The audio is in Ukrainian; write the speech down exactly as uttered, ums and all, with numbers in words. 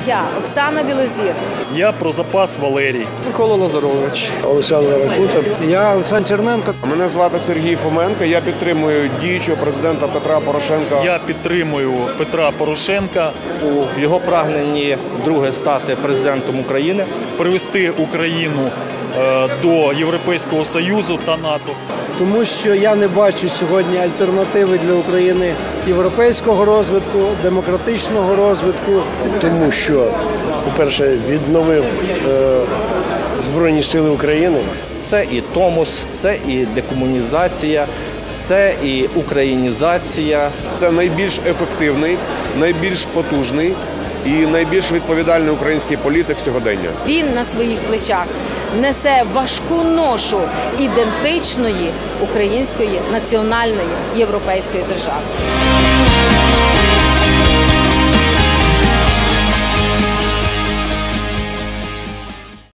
Я, Оксана Білозір. Я про запас Валерій. Микола Лазарович. Олександр Ракута. Я Олександр Черненко. Мене звати Сергій Фоменко. Я підтримую діючого президента Петра Порошенка. Я підтримую Петра Порошенка У його прагненні друге стати президентом України. привести Україну е, до Європейського Союзу та НАТО. Тому що я не бачу сьогодні альтернативи для України європейського розвитку, демократичного розвитку. Тому що, по-перше, відновив е, Збройні сили України. Це і Томос, це і декомунізація, це і українізація. Це найбільш ефективний, найбільш потужний і найбільш відповідальний український політик сьогодення. Він на своїх плечах несе важку ношу ідентичної української національної європейської держави.